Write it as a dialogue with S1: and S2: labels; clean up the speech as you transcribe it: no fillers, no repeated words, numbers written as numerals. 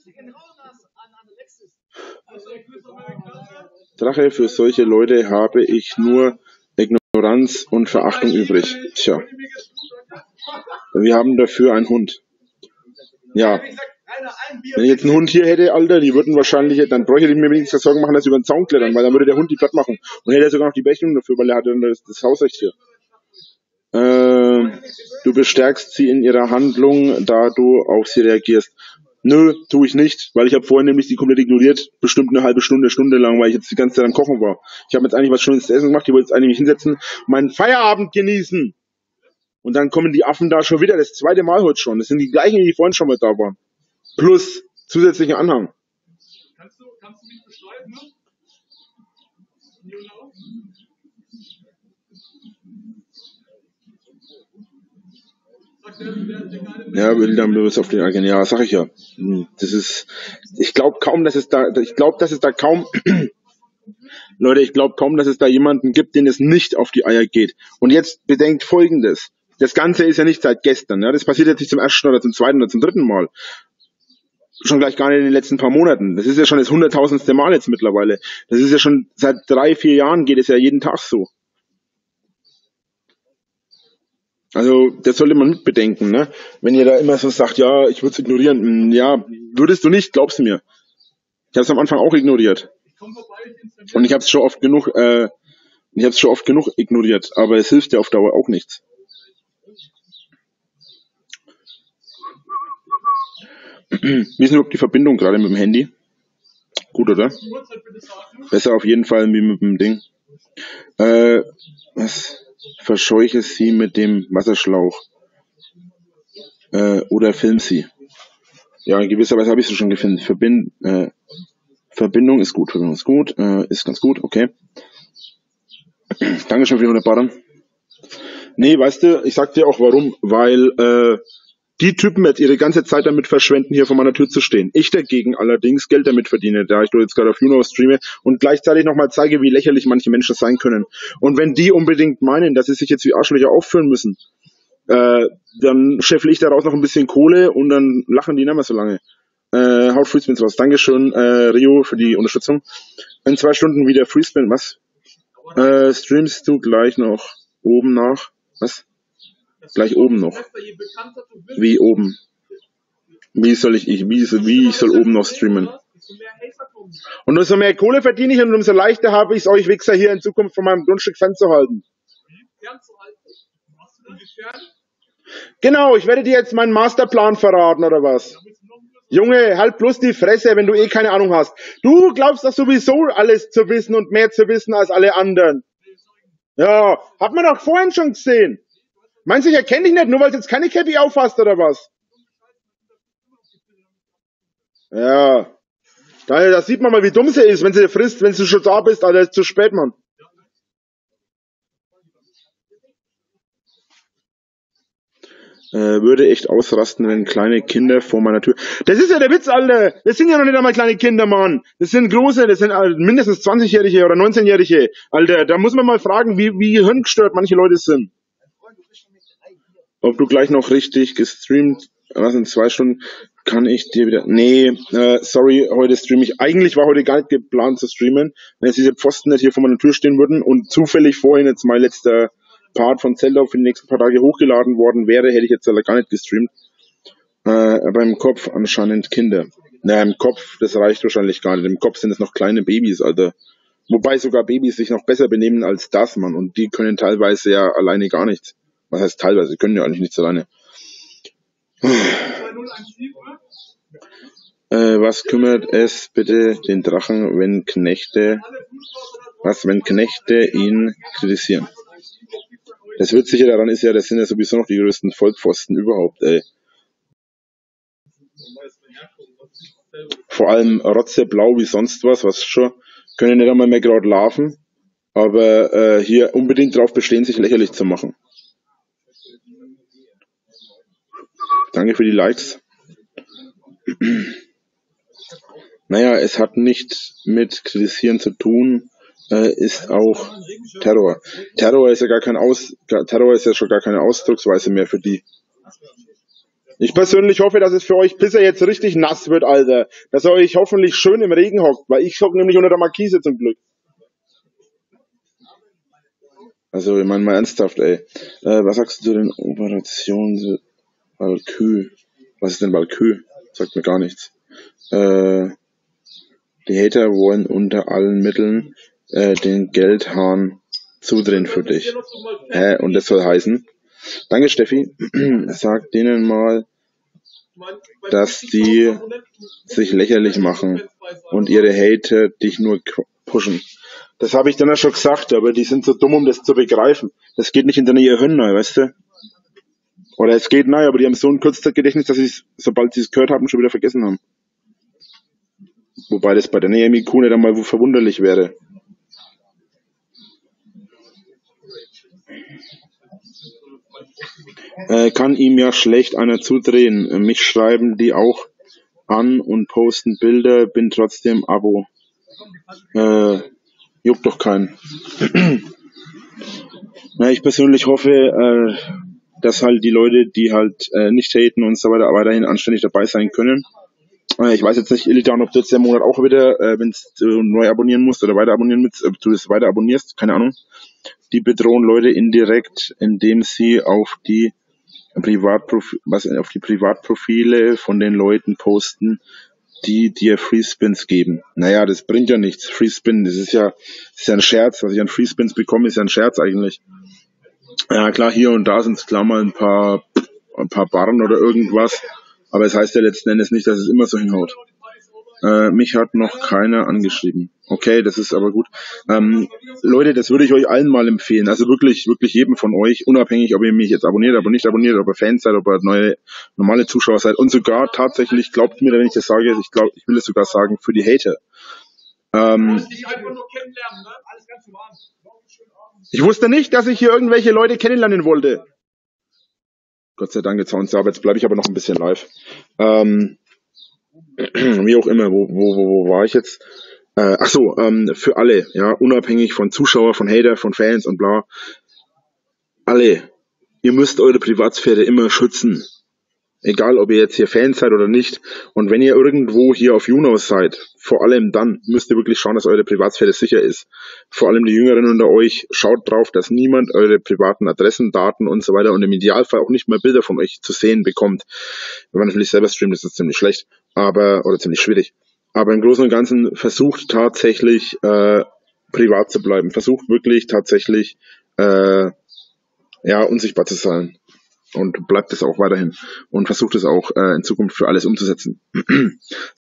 S1: Drache, für solche Leute habe ich nur Ignoranz und Verachtung übrig. Tja, wir haben dafür einen Hund. Ja, wenn ich jetzt einen Hund hier hätte, Alter, die würden wahrscheinlich, dann bräuchte ich mir wenigstens Sorgen machen, dass sie über den Zaun klettern, weil dann würde der Hund die platt machen. Und hätte er sogar noch die Berechnung dafür, weil er hat dann das Hausrecht hier. Du bestärkst sie in ihrer Handlung, da du auf sie reagierst. Nö, tue ich nicht, weil ich habe vorhin nämlich die komplett ignoriert, bestimmt eine halbe Stunde, Stunde lang, weil ich jetzt die ganze Zeit am Kochen war. Ich habe jetzt eigentlich was Schönes zu essen gemacht, ich wollte jetzt eigentlich mich hinsetzen, meinen Feierabend genießen. Und dann kommen die Affen da schon wieder, das zweite Mal heute schon. Das sind die gleichen, die vorhin schon mal da waren. Plus zusätzlichen Anhang.
S2: Kannst du mich beschreiben, ne?
S1: Ja, William Lewis auf den Agent. Ja, sag ich ja. Das ist, ich glaube kaum, dass es da kaum, Leute, ich glaube kaum, dass es da jemanden gibt, den es nicht auf die Eier geht. Und jetzt bedenkt Folgendes. Das Ganze ist ja nicht seit gestern, ja. Das passiert jetzt nicht zum ersten oder zum zweiten oder zum dritten Mal. Schon gleich gar nicht in den letzten paar Monaten. Das ist ja schon das 100.000. Mal jetzt mittlerweile. Das ist ja schon seit 3-4 Jahren geht es ja jeden Tag so. Also, das sollte man mitbedenken, ne? Wenn ihr da immer so sagt, ja, ich würde es ignorieren. Ja, würdest du nicht, glaubst du mir. Ich habe es am Anfang auch ignoriert. Und ich habe es schon oft genug ignoriert, aber es hilft ja auf Dauer auch nichts. Wie ist denn überhaupt die Verbindung gerade mit dem Handy? Gut, oder? Besser auf jeden Fall wie mit dem Ding. Was? Verscheuche sie mit dem Wasserschlauch. Oder film sie. Ja, in gewisser Weise habe ich sie schon gefunden. Verbindung ist gut, ist ganz gut, okay. Dankeschön für die 100 Barren. Nee, weißt du, ich sag dir auch warum, weil die Typen jetzt ihre ganze Zeit damit verschwenden, hier vor meiner Tür zu stehen. Ich dagegen allerdings Geld damit verdiene, da ich jetzt gerade auf YouNow streame und gleichzeitig nochmal zeige, wie lächerlich manche Menschen sein können. Und wenn die unbedingt meinen, dass sie sich jetzt wie Arschlöcher aufführen müssen, dann scheffle ich daraus noch ein bisschen Kohle und dann lachen die nicht mehr so lange. Haut Freespins raus. Dankeschön, Rio, für die Unterstützung. In 2 Stunden wieder Freespin, was? Streamst du gleich noch oben nach? Was? Gleich oben noch. Wie oben? Wie soll oben noch streamen? Und umso mehr Kohle verdiene ich und umso leichter habe ich es euch Wichser hier in Zukunft von meinem Grundstück fernzuhalten. Genau, ich werde dir jetzt meinen Masterplan verraten, oder was? Junge, halt bloß die Fresse, wenn du eh keine Ahnung hast. Du glaubst doch sowieso alles zu wissen und mehr zu wissen als alle anderen. Ja, hat man doch vorhin schon gesehen. Meinst du, ich erkenne dich nicht, nur weil du jetzt keine Cappy aufhast, oder was? Ja. Da sieht man mal, wie dumm sie ist, wenn sie frisst, wenn du schon da bist, Alter, ist zu spät, Mann. Würde echt ausrasten, wenn kleine Kinder vor meiner Tür... Das ist ja der Witz, Alter. Das sind ja noch nicht einmal kleine Kinder, Mann. Das sind große, das sind mindestens 20-Jährige oder 19-Jährige. Alter, da muss man mal fragen, wie hirngestört manche Leute sind. Ob du gleich noch richtig gestreamt, was in 2 Stunden, kann ich dir wieder... Nee, sorry, heute streame ich. Eigentlich war heute gar nicht geplant zu streamen. Wenn jetzt diese Pfosten nicht hier vor meiner Tür stehen würden und zufällig vorhin jetzt mein letzter Part von Zelda für die nächsten paar Tage hochgeladen worden wäre, hätte ich jetzt gar nicht gestreamt. Aber im Kopf anscheinend Kinder. Naja, im Kopf, das reicht wahrscheinlich gar nicht. Im Kopf sind es noch kleine Babys, Alter. Wobei sogar Babys sich noch besser benehmen als das, Mann. Und die können teilweise ja alleine gar nichts. Was heißt teilweise? Sie können ja eigentlich nichts alleine. Was kümmert es bitte den Drachen, wenn Knechte ihn kritisieren? Das Witzige daran ist ja, das sind ja sowieso noch die größten Vollpfosten überhaupt, ey. Vor allem rotzeblau wie sonst was schon, können nicht einmal mehr gerade laufen, aber hier unbedingt drauf bestehen, sich lächerlich zu machen. Danke für die Likes. Naja, es hat nichts mit Kritisieren zu tun, ist auch Terror. Terror ist ja schon gar keine Ausdrucksweise mehr für die. Ich persönlich hoffe, dass es für euch, bis er jetzt richtig nass wird, Alter. Dass er euch hoffentlich schön im Regen hockt, weil ich hocke nämlich unter der Markise zum Glück. Also, ich meine mal ernsthaft, ey. Was sagst du zu den Operationen Valkü? Was ist denn Valkü? Sagt mir gar nichts. Die Hater wollen unter allen Mitteln den Geldhahn zudrehen für dich. Und das soll heißen? Danke, Steffi. Sag denen mal, dass die sich lächerlich machen und ihre Hater dich nur pushen. Das habe ich dann ja schon gesagt, aber die sind so dumm, um das zu begreifen. Das geht nicht in deine Hirn rein, weißt du? Oder es geht rein, aber die haben so ein Kurzzeitgedächtnis, dass sie es, sobald sie es gehört haben, schon wieder vergessen haben. Wobei das bei der Naomi Kuhn nicht einmal verwunderlich wäre. Kann ihm ja schlecht einer zudrehen. Mich schreiben die auch an und posten Bilder, bin trotzdem Abo. Juckt doch keinen. Na, ich persönlich hoffe, dass halt die Leute, die halt nicht haten und so weiter, weiterhin anständig dabei sein können. Ich weiß jetzt nicht, Illidan, ob du jetzt den Monat auch wieder, wenn du neu abonnieren musst oder weiter abonnieren willst, ob du das weiter abonnierst, keine Ahnung. Die bedrohen Leute indirekt, indem sie auf die Privatprofile von den Leuten posten, die dir Free Spins geben. Naja, das bringt ja nichts. Free Spin, das ist ja ein Scherz. Was ich an Free Spins bekomme, ist ja ein Scherz eigentlich. Ja klar, hier und da sind es klar mal ein paar Barren oder irgendwas. Aber es heißt ja letzten Endes nicht, dass es immer so hinhaut. Mich hat noch keiner angeschrieben. Okay, das ist aber gut. Leute, das würde ich euch allen mal empfehlen. Also wirklich, wirklich jedem von euch, unabhängig, ob ihr mich jetzt abonniert, aber nicht abonniert, ob ihr Fans seid, ob ihr normale Zuschauer seid. Und sogar tatsächlich, glaubt mir, wenn ich das sage, ich will es sogar sagen, für die Hater. Ich wusste nicht, dass ich hier irgendwelche Leute kennenlernen wollte. Gott sei Dank, jetzt bleibe ich aber noch ein bisschen live. Wie auch immer, wo war ich jetzt? Für alle, ja, unabhängig von Zuschauer, von Hater, von Fans und bla. Alle, ihr müsst eure Privatsphäre immer schützen. Egal, ob ihr jetzt hier Fans seid oder nicht. Und wenn ihr irgendwo hier auf Junos seid, vor allem dann müsst ihr wirklich schauen, dass eure Privatsphäre sicher ist. Vor allem die Jüngeren unter euch, schaut drauf, dass niemand eure privaten Adressen, Daten und so weiter und im Idealfall auch nicht mehr Bilder von euch zu sehen bekommt. Wenn man natürlich selber streamt, ist das ziemlich schlecht, oder ziemlich schwierig. Aber im Großen und Ganzen versucht tatsächlich privat zu bleiben. Versucht wirklich tatsächlich unsichtbar zu sein. Und bleibt es auch weiterhin. Und versucht es auch in Zukunft für alles umzusetzen.